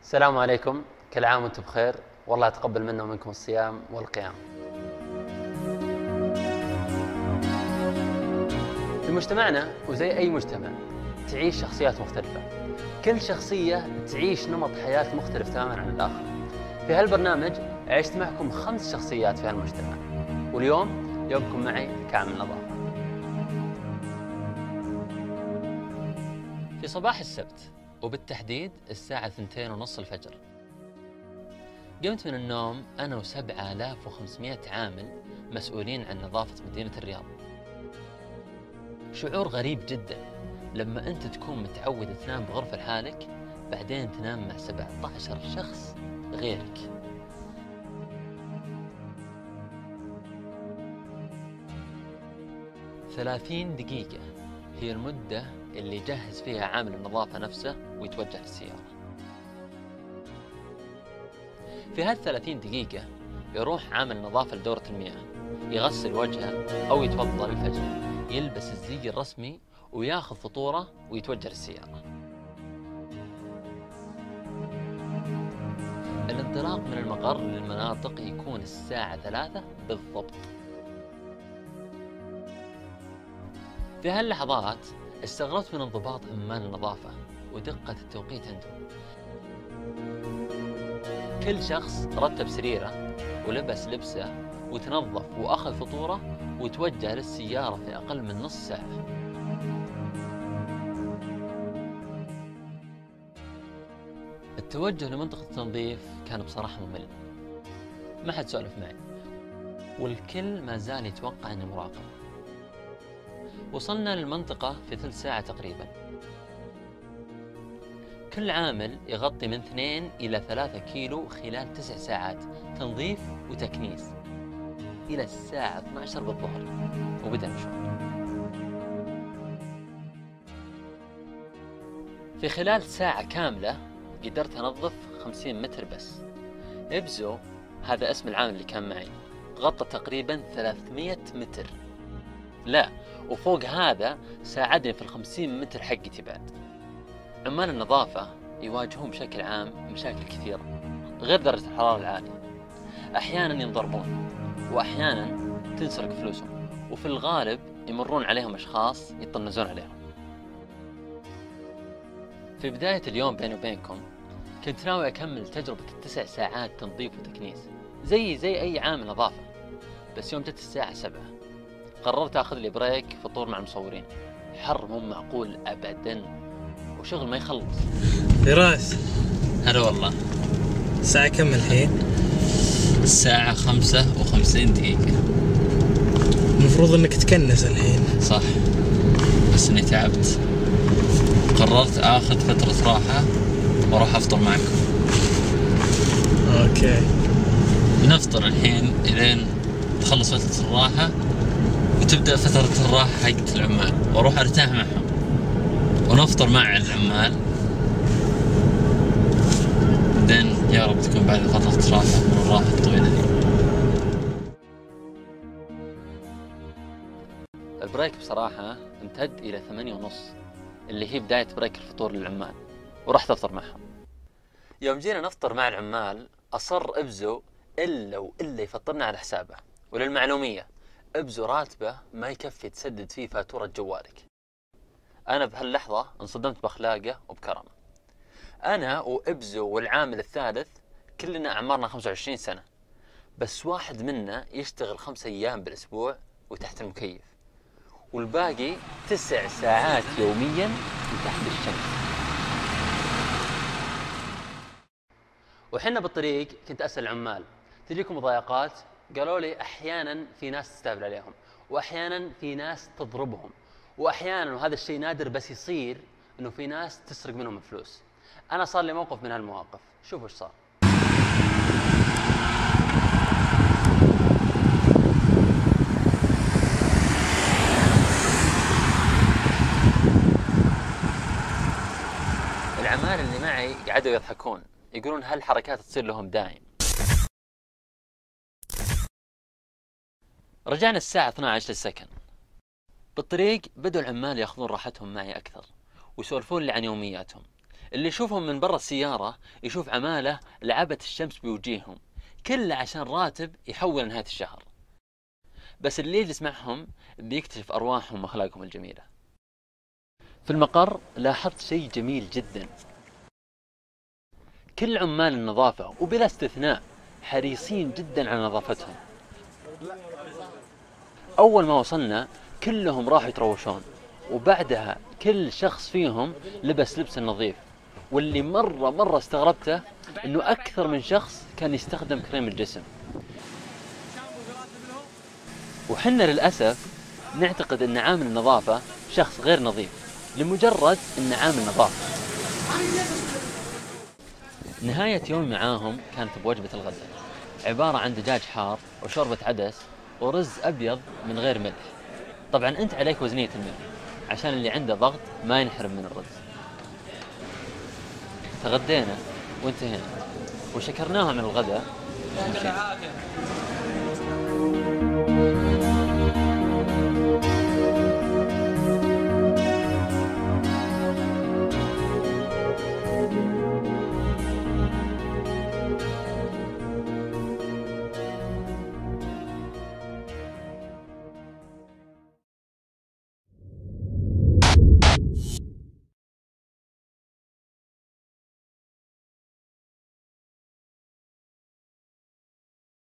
السلام عليكم، كل عام وانتم بخير، والله يتقبل منا ومنكم الصيام والقيام. في مجتمعنا وزي أي مجتمع تعيش شخصيات مختلفة، كل شخصية تعيش نمط حياة مختلف تماما عن الآخر. في هالبرنامج عشت معكم 5 شخصيات في هالمجتمع، واليوم يومكم معي كعامل نظافة. في صباح السبت وبالتحديد الساعة 2:30 الفجر قمت من النوم أنا و7500 عامل مسؤولين عن نظافة مدينة الرياض. شعور غريب جدا لما أنت تكون متعود تنام بغرفة لحالك، بعدين تنام مع 17 شخص غيرك. ثلاثين دقيقة هي المدة اللي يجهز فيها عامل النظافة نفسه ويتوجه للسيارة. في هال30 دقيقة يروح عامل النظافة لدورة المياه، يغسل وجهه أو يتوضأ للفجر، يلبس الزي الرسمي وياخذ فطوره ويتوجه للسيارة. الانطلاق من المقر للمناطق يكون الساعة 3 بالضبط. في هاللحظات استغربت من انضباط عمال النظافة ودقة التوقيت عندهم. كل شخص رتب سريره ولبس لبسه وتنظف وأخذ فطوره وتوجه للسيارة في أقل من نص ساعة. التوجه لمنطقة التنظيف كان بصراحة ممل، ما حد سولف معي والكل ما زال يتوقع أني مراقب. وصلنا للمنطقة في 3 ساعة تقريبا. كل عامل يغطي من 2 إلى 3 كيلو خلال 9 ساعات تنظيف وتكنيس إلى الساعة 12 بالظهر وبدأ المشوار. في خلال ساعة كاملة قدرت أنظف 50 متر بس. إبزو هذا اسم العامل اللي كان معي غطى تقريبا 300 متر. لا، وفوق هذا ساعدني في 50 متر حقتي بعد. عمال النظافة يواجهون بشكل عام مشاكل كثيرة غير درجة الحرارة العالية. أحيانا ينضربون وأحيانا تنسرق فلوسهم، وفي الغالب يمرون عليهم أشخاص يطنزون عليهم. في بداية اليوم بيني وبينكم كنت ناوي أكمل تجربة 9 ساعات تنظيف وتكنيس زي أي عامل نظافة، بس يوم جت الساعة 7 قررت أخذ لي بريك فطور مع المصورين. حر مو معقول أبدا وشغل ما يخلص. فراس، هلا والله. الساعة كم الحين؟ الساعة 55 دقيقة. المفروض انك تكنس الحين. صح، بس اني تعبت. قررت اخذ فترة راحة واروح افطر معكم. اوكي، نفطر الحين الين تخلص فترة الراحة وتبدأ فترة الراحة حقت العمال، واروح ارتاح معهم ونفطر مع العمال. بعدين يا رب تكون بعد فترة راحة من الراحة الطويلة دي. البريك بصراحة امتد إلى 8:30 اللي هي بداية بريك الفطور للعمال، ورحت أفطر معهم. يوم جينا نفطر مع العمال أصر إبزو إلا يفطرنا على حسابه. وللمعلومية إبزو راتبه ما يكفي تسدد فيه فاتورة جوالك. أنا بهاللحظة انصدمت بأخلاقه وبكرمه. أنا وإبزو والعامل الثالث كلنا أعمارنا 25 سنة، بس واحد منا يشتغل 5 أيام بالأسبوع وتحت المكيف، والباقي 9 ساعات يوميا تحت الشمس. وحنا بالطريق كنت أسأل العمال تجيكم مضايقات؟ قالوا لي أحيانا في ناس تستهبل عليهم، وأحيانا في ناس تضربهم، وأحيانا وهذا الشيء نادر بس يصير إنه في ناس تسرق منهم الفلوس. أنا صار لي موقف من هالمواقف، شوفوا إيش صار. العمال اللي معي قعدوا يضحكون يقولون هالحركات تصير لهم دايم. رجعنا الساعة 12 للسكن. بالطريق بدوا العمال ياخذون راحتهم معي أكثر ويسولفون لي عن يومياتهم. اللي يشوفهم من برا السيارة يشوف عمالة لعبت الشمس بوجيههم، كله عشان راتب يحول نهاية الشهر. بس اللي يجلس معهم بيكتشف أرواحهم وأخلاقهم الجميلة. في المقر لاحظت شيء جميل جدا، كل عمال النظافة وبلا استثناء حريصين جدا على نظافتهم. أول ما وصلنا كلهم راحوا يتروشون، وبعدها كل شخص فيهم لبس لبس نظيف. واللي مرة استغربته إنه أكثر من شخص كان يستخدم كريم الجسم. وحنا للأسف نعتقد أن عامل النظافة شخص غير نظيف لمجرد أنه عامل نظافة. نهاية يومي معاهم كانت بوجبة الغداء، عبارة عن دجاج حار وشوربة عدس ورز أبيض من غير ملح. طبعا أنت عليك وزنية الملح عشان اللي عنده ضغط ما ينحرم من الرز. تغدينا وانتهينا وشكرناهم من الغداء ومشينا.